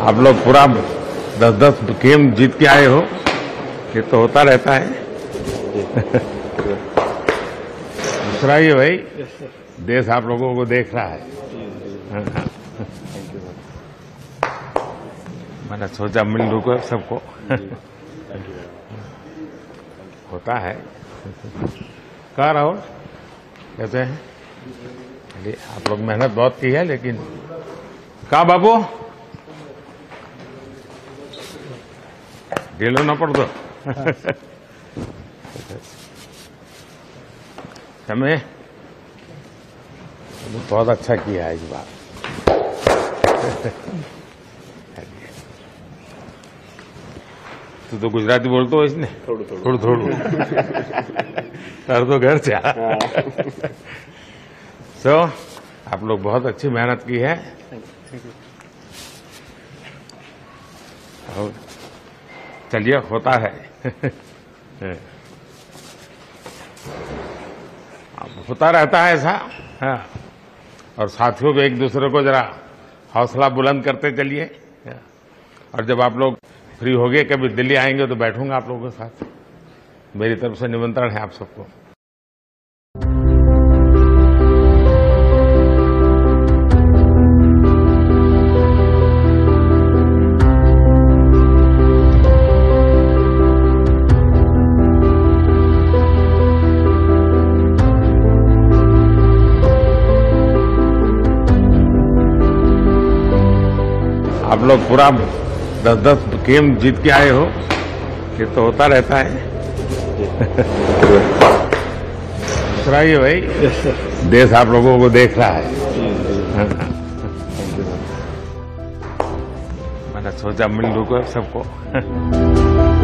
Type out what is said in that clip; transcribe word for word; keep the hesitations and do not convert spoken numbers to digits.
आप लोग पूरा दस दस गेम जीत के आए हो, ये तो होता रहता है। दूसरा ये भाई, देश आप लोगों को देख रहा है। मैंने सोचा मिल लूँ को सबको। होता है। कहाँ राहुल, कैसे हैं? चलिए, आप लोग मेहनत बहुत की है, लेकिन कहाँ बाबू ढीलो ना पड़ दो। हमें बहुत अच्छा किया है इस बार। तू तो गुजराती बोलते हो इसने? थोड़ू थोड़ू थोड़ू सर तो घर से आ। सो आप लोग बहुत अच्छी मेहनत की है। और चलिए, होता है। होता रहता है ऐसा। हाँ। और साथियों को एक दूसरे को जरा हौसला बुलंद करते चलिए। और जब आप लोग फ्री हो गए, कभी दिल्ली आएंगे तो बैठूंगा आप लोगों के साथ। मेरी तरफ से निमंत्रण है आप सबको। आप लोग पूरा दस दस गेम जीत के आए हो, ये तो होता रहता है। दूसरा ये भाई, देश आप लोगों को देख रहा है। मैंने सोचा मिल लूँ को सबको।